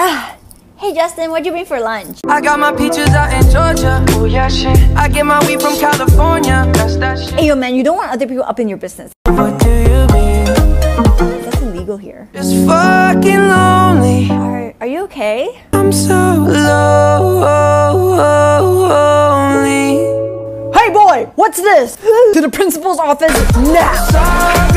Hey Justin, what'd you bring for lunch? I got my peaches out in Georgia. Oh yeah, shit. I get my weed from California. That's that shit. Hey yo man, you don't want other people up in your business. What do you mean? That's illegal here. Just fucking lonely. Are you okay? I'm so lonely. Hey boy, what's this? To the principal's office now!